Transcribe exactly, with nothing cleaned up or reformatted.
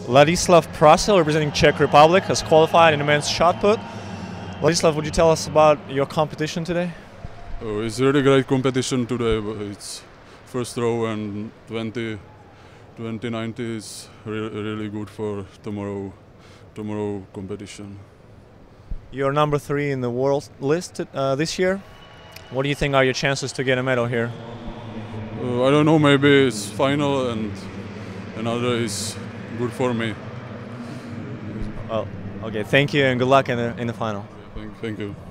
Ladislav PRASIL, representing Czech Republic, has qualified in the men's shot put. Ladislav, would you tell us about your competition today? Oh, it's a really great competition today. It's first row, and twenty, twenty ninety is re really good for tomorrow, tomorrow competition. You're number three in the world list uh, this year. What do you think are your chances to get a medal here? Uh, I don't know, maybe it's final and another is good for me. Well, okay, thank you and good luck in the, in the final. Thank, thank you.